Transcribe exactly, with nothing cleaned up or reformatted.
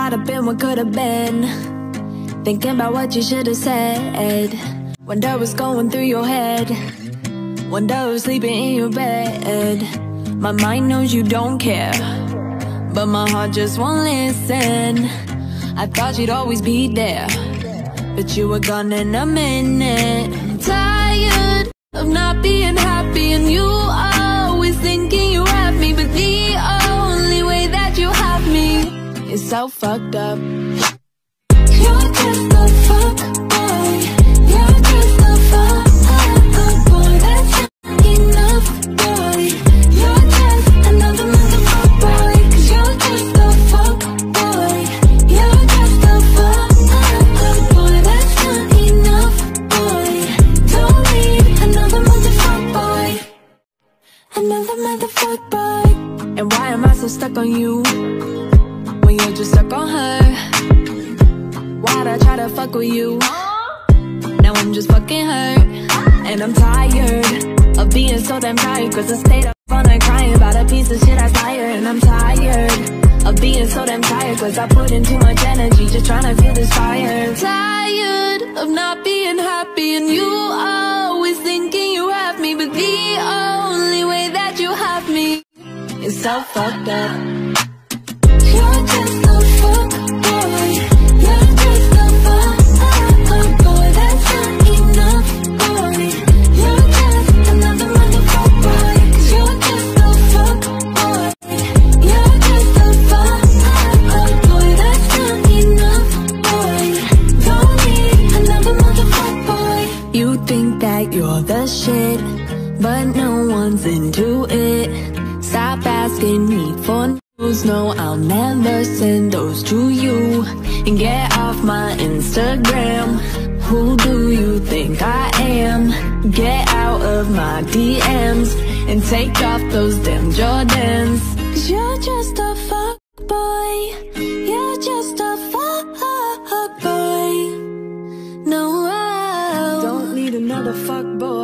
might have been, what could have been. Thinking about what you should have said. Wonder what's going through your head. Wonder who's sleeping in your bed. My mind knows you don't care, but my heart just won't listen. I thought you'd always be there, but you were gone in a minute. I'm tired of not being happy, and you always thinking you have me, but the only way that you have me is so fucked up. You're just a fuck boy. You're just a fuck boy. That's not enough, boy. You're just another motherfuck boy. Cause you're just a fuck boy. You're just a fuck boy. That's not enough, boy. Don't need another motherfuck boy. Another motherfuck boy. And why am I so stuck on you when you're just stuck on her? Why'd I try to fuck with you? Now I'm just fucking hurt. And I'm tired of being so damn tired, cause I stayed up all night crying about a piece of shit I tired. And I'm tired of being so damn tired, cause I put in too much energy just trying to feel this fire. Tired of not being happy, and you always thinking you have me, but the only way that you have me is so fucked up. You're just a fuck boy. You're just a fuck boy. That's not enough, boy. You're just another motherfuck boy. Cause you're just a fuck boy. You're just a fuck boy. That's not enough, boy. Don't need another motherfuck boy. You think that you're the shit, but no one's into it. Stop asking me for news, no, I'll never send those to you. And get off my Instagram, who do you think I am? Get out of my D Ms and take off those damn Jordans. Cause you're just a fuck boy. You're just a fuck boy. No, I don't need another fuck boy.